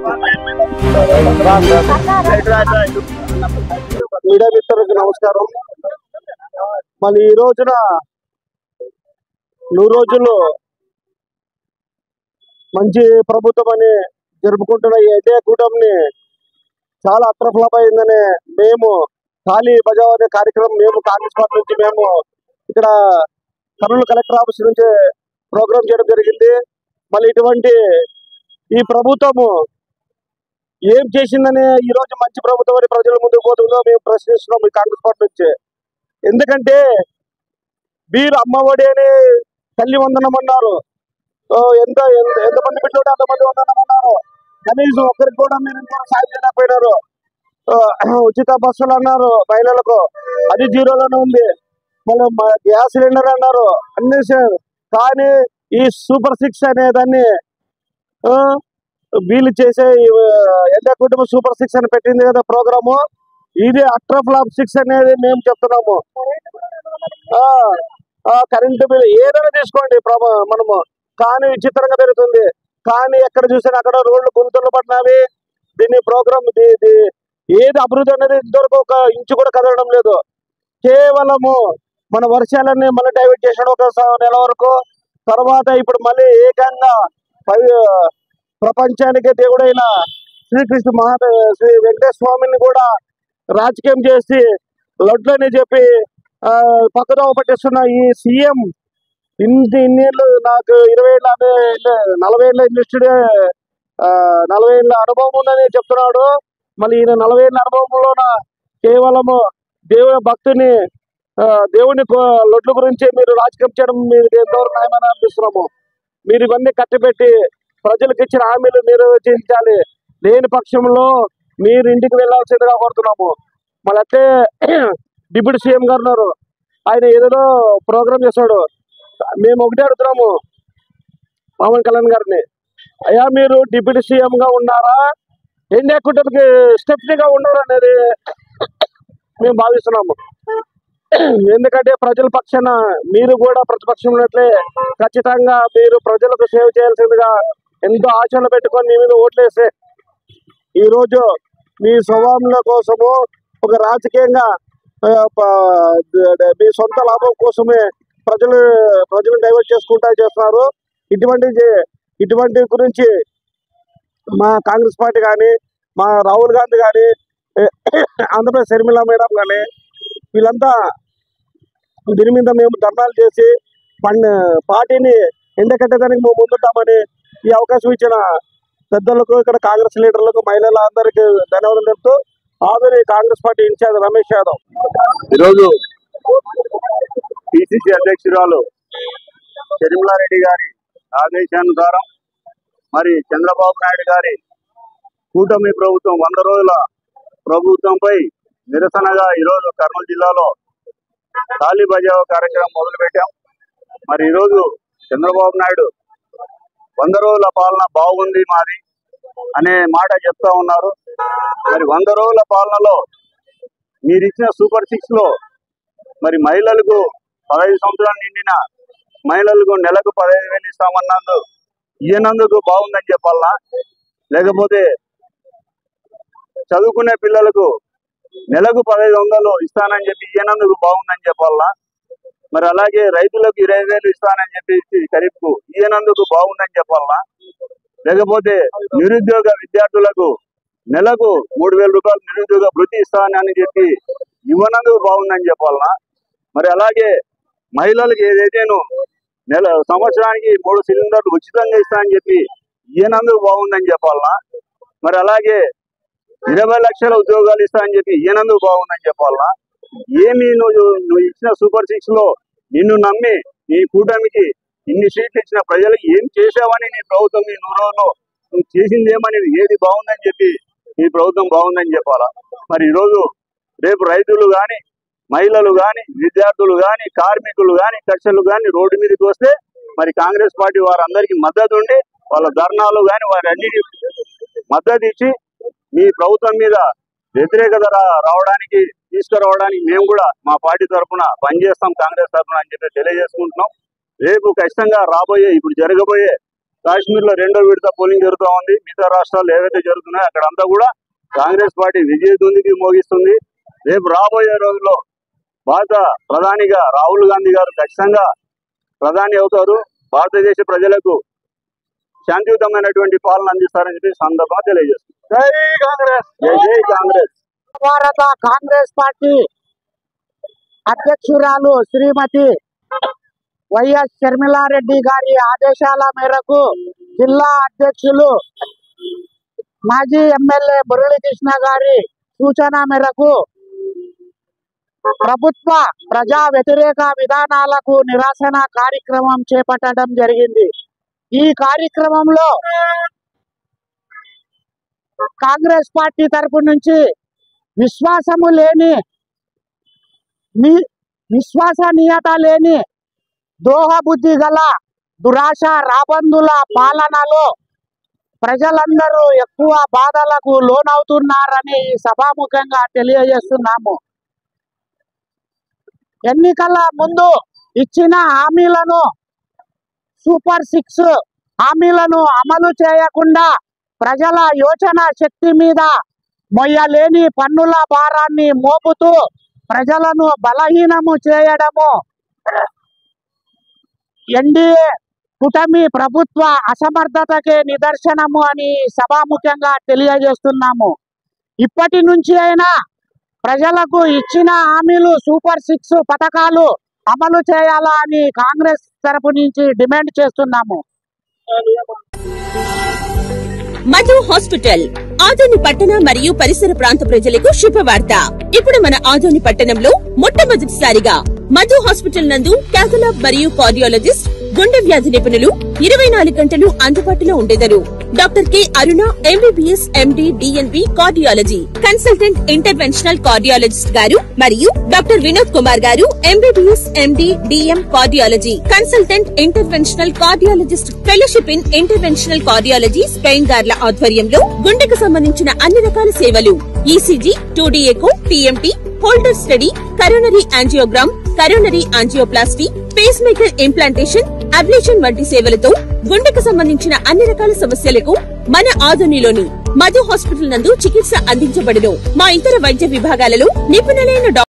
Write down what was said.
Media మిత్రులకు నమస్కారం. మళ్ళీ ఈ రోజున 100 రోజులు మంచి ప్రభుత్వం అని జరుపుకుంటున్న ఈ ఎన్డీఏ కూటమిని చాలా అత్రఫలం అయిందని మేము ఖాళీ బజావ్ అనే కార్యక్రమం మేము కాంగ్రెస్ పార్టీ నుంచి మేము ఇక్కడ కర్నూలు కలెక్టర్ ఆఫీస్ నుంచి ప్రోగ్రామ్ చేయడం జరిగింది. మళ్ళీ ఇటువంటి ఈ ప్రభుత్వము ఏం చేసిందని ఈ రోజు మంచి ప్రభుత్వం అని ప్రజల ముందుకు పోతుందో మేము ప్రశ్నిస్తున్నాం ఈ కాంగ్రెస్ పార్టీ నుంచి. ఎందుకంటే మీరు అమ్మఒడి అని తల్లి వందనం అన్నారు, ఎంతమంది బిడ్డలు అంతమంది వందనం అన్నారు, కనీసం ఒక్కరికి కూడా మీరు ఇంకొక సాయం చేయలేకపోయినారు. ఉచిత బస్సులు అన్నారు మహిళలకు, అది జీరోలోనే ఉంది. మళ్ళీ గ్యాస్ సిలిండర్ అన్నారు అన్ని, కానీ ఈ సూపర్ 6 అనే దాన్ని వీళ్ళు చేసే ఎన్డీఏ కుటుంబ సూపర్ 6 అని పెట్టింది కదా ప్రోగ్రాము, ఇది అట్రఫ్లాప్ 6 అనేది మేము చెప్తున్నాము. కరెంటు బిల్ ఏదైనా తీసుకోండి మనము, కానీ విచిత్రంగా పెరుగుతుంది. కానీ ఎక్కడ చూసినా అక్కడ రోడ్లు గుంతలు పడినవి. దీని ప్రోగ్రామ్ ఏది అభివృద్ధి అనేది ఇంతవరకు ఒక ఇంచు కూడా కదలడం లేదు. కేవలము మన వర్షాలన్నీ మళ్ళీ డైవర్ట్ చేసాడు ఒక నెల వరకు. తర్వాత ఇప్పుడు మళ్ళీ ఏకంగా ప్రపంచానికి దేవుడైన శ్రీకృష్ణ శ్రీ వెంకటేశ్వర స్వామిని కూడా రాజకీయం చేసి లడ్లని చెప్పి పక్కదోవ పట్టిస్తున్న ఈ సీఎం ఇన్నేళ్ళు, నాకు 20 ఏళ్ళ 40 ఏళ్ళ ఇండస్ట్రీ 40 ఏళ్ళ అనుభవం ఉందని చెప్తున్నాడు. మళ్ళీ ఈయన 40 ఏళ్ళ అనుభవంలోన కేవలము దేవుని భక్తుని దేవుని లొడ్ల గురించి మీరు రాజకీయం చేయడం మీరు ఎంతవరకు న్యాయమని అనిపిస్తున్నాము. మీరు ఇవన్నీ కట్టిపెట్టి ప్రజలకు ఇచ్చిన హామీలు నిర్వహించాలి. లేని పక్షంలో మీరు ఇంటికి వెళ్లాల్సిందిగా కోరుతున్నాము. మళ్ళీ అట్లే డిప్యూటీ సీఎం గారు ఉన్నారు, ఆయన ఏదో ప్రోగ్రామ్ చేస్తాడు. మేము ఒకటే అడుగుతున్నాము పవన్ కళ్యాణ్ గారిని, అయ్యా మీరు డిప్యూటీ సీఎం గా ఉన్నారా, ఎన్డీఏ కూటమికి స్టెప్నీగా ఉన్నారు అనేది మేము భావిస్తున్నాము. ఎందుకంటే ప్రజల పక్షాన మీరు కూడా ప్రతిపక్షం ఉన్నట్లే ఖచ్చితంగా మీరు ప్రజలకు సేవ చేయాల్సిందిగా ఎంతో ఆశలు పెట్టుకొని మీ మీద ఓట్లేస్తే ఈరోజు మీ స్వభావంలో కోసము ఒక రాజకీయంగా మీ సొంత లాభం కోసమే ప్రజలు డైవర్ట్ చేసుకుంటా చేస్తున్నారు. ఇటువంటి గురించి మా కాంగ్రెస్ పార్టీ కానీ, మా రాహుల్ గాంధీ కానీ, ఆంధ్రప్రదేశ్ షర్మిలా మేడం కానీ వీళ్ళంతా దీని మీద మేము ధర్నాలు చేసి పార్టీని ఎండకట్టడానికి మేము ముందుంటామని ఈ అవకాశం ఇచ్చిన పెద్దలకు, ఇక్కడ కాంగ్రెస్ లీడర్లకు, మహిళలందరికీ ధన్యవాదాలు చెప్తూ ఆవిరి కాంగ్రెస్ పార్టీ ఇన్ఛార్జ్ రమేష్ యాదవ్. ఈరోజు పిసిసి అధ్యక్షురాలు షర్మిలారెడ్డి గారి ఆదేశానుసారం మరి చంద్రబాబు నాయుడు గారి కూటమి ప్రభుత్వం 100 రోజుల ప్రభుత్వంపై నిరసనగా ఈరోజు కర్నూలు జిల్లాలో ఖాళీ బజావ్ కార్యక్రమం మొదలుపెట్టాం. మరి ఈరోజు చంద్రబాబు నాయుడు 100 రోజుల పాలన బాగుంది మాది అనే మాట చెప్తా ఉన్నారు. మరి 100 రోజుల పాలనలో మీరు ఇచ్చిన సూపర్ 6 లో మరి మహిళలకు 15 సంవత్సరాలు నిండిన మహిళలకు నెలకు 15,000 ఇస్తామన్నందు ఇయ్యనందుకు బాగుందని చెప్పాలా, లేకపోతే చదువుకునే పిల్లలకు నెలకు 1500 ఇస్తానని చెప్పి ఇయ్యనందుకు బాగుందని చెప్పాలా, మరి అలాగే రైతులకు 20,000 ఇస్తానని చెప్పి ఖరీఫ్కు ఇయ్యనందుకు బాగుందని చెప్పాలా, లేకపోతే నిరుద్యోగ విద్యార్థులకు నెలకు 3,000 రూపాయలు నిరుద్యోగ భృతి ఇస్తానని చెప్పి ఇవ్వనందుకు బాగుందని చెప్పాలా, మరి అలాగే మహిళలకు ఏదైతేనో సంవత్సరానికి 3 సిలిండర్లు ఉచితంగా ఇస్తానని చెప్పి ఇయ్యనందుకు బాగుందని చెప్పాలా, మరి అలాగే 20 లక్షల ఉద్యోగాలు ఇస్తానని చెప్పి ఇయ్యనందుకు బాగుందని చెప్పాలా. ఏమి నువ్వు ఇచ్చిన సూపర్ 6 లో నిన్ను నమ్మి నీ కూటమికి ఇన్ని సీట్లు ఇచ్చిన ప్రజలకు ఏం చేసావని నీ ప్రభుత్వం ఈ 100 రోజుల్లో నువ్వు చేసిందేమని ఏది బాగుందని చెప్పి ఈ ప్రభుత్వం బాగుందని చెప్పాలా. మరి ఈరోజు రేపు రైతులు కానీ, మహిళలు కానీ, విద్యార్థులు కానీ, కార్మికులు కానీ, కర్షకులు కానీ రోడ్డు మీదకి వస్తే మరి కాంగ్రెస్ పార్టీ వారందరికీ మద్దతు ఉండి వాళ్ళ ధర్నాలు కానీ వారన్నిటి మద్దతు ఇచ్చి మీ ప్రభుత్వం మీద వ్యతిరేకత తీసుకురావడానికి మేము కూడా మా పార్టీ తరఫున పనిచేస్తాం కాంగ్రెస్ తరఫున అని చెప్పి తెలియజేసుకుంటున్నాం. రేపు ఖచ్చితంగా ఇప్పుడు జరగబోయే కాశ్మీర్ లో 2వ విడత పోలింగ్ జరుగుతూ ఉంది. మిగతా రాష్ట్రాలు ఏవైతే జరుగుతున్నాయో అక్కడంతా కూడా కాంగ్రెస్ పార్టీ విజయ దుందుకి మోగిస్తుంది. రేపు రాబోయే రోజుల్లో భారత ప్రధానిగా రాహుల్ గాంధీ గారు ఖచ్చితంగా ప్రధాని అవుతారు. భారతదేశ ప్రజలకు శాంతియుతమైనటువంటి పాలన అందిస్తారని చెప్పి సందర్భంగా తెలియజేస్తుంది. జై కాంగ్రెస్. జై కాంగ్రెస్. భారత కాంగ్రెస్ పార్టీ అధ్యక్షురాలు శ్రీమతి వైఎస్ షర్మిలారెడ్డి గారి ఆదేశాల మేరకు జిల్లా అధ్యక్షులు మాజీ ఎమ్మెల్యే మురళీకృష్ణ గారి సూచన మేరకు ప్రభుత్వ ప్రజా వ్యతిరేక విధానాలకు నిరసన కార్యక్రమం చేపట్టడం జరిగింది. ఈ కార్యక్రమంలో కాంగ్రెస్ పార్టీ తరపు నుంచి విశ్వసనీయత లేని దోహబుద్ధి గల దురాశ రాబందుల పాలనలో ప్రజలందరూ ఎక్కువ బాధలకు లోనవుతున్నారని సభాముఖంగా తెలియజేస్తున్నాము. ఎన్నికల ముందు ఇచ్చిన హామీలను సూపర్ 6 హామీలను అమలు చేయకుండా ప్రజల యోచన శక్తి మీద మొయ్యలేని పన్నుల భారాన్ని మోపుతూ ప్రజలను బలహీనము చేయడము ఎన్డీఏ కూటమి ప్రభుత్వ అసమర్థతకే నిదర్శనము అని సభాముఖంగా తెలియజేస్తున్నాము. ఇప్పటి నుంచి అయినా ప్రజలకు ఇచ్చిన హామీలు సూపర్ 6 పథకాలు అమలు చేయాలా అని కాంగ్రెస్ తరపు నుంచి డిమాండ్ చేస్తున్నాము. మధు హాస్పిటల్ ఆదోని పట్టణ మరియు పరిసర ప్రాంత ప్రజలకు శుభవార్త. ఇప్పుడు మన ఆదోని పట్టణంలో మొట్టమొదటిసారిగా మధు హాస్పిటల్ నందు క్యాథలాబ్ మరియు కార్డియాలజిస్ట్, గుండె వ్యాధి నిపుణులు 24 గంటలు అందుబాటులో ఉండేదరు. Doctor K Aruna MBBS MD DNB cardiology consultant interventional cardiologist గారు మరియు డాక్టర్ వినోద్ కుమార్ గారు MBBS MD DM cardiology consultant interventional cardiologist fellowship in interventional cardiology Spain గార్ల ఆధ్వర్యంలో గుండెకు సంబంధించిన అన్ని రకాల సేవలు ECG, 2D echo, TMT, holter study, coronary angiogram, coronary angioplasty, pacemaker implantation, ablation వంటి సేవలతో గుండెకు సంబంధించిన అన్ని రకాల సమస్యలకు మన ఆదోనిలోని మధు హాస్పిటల్ నందు చికిత్స అందించబడును. మా ఇతర వైద్య విభాగాలలో నిపుణులైన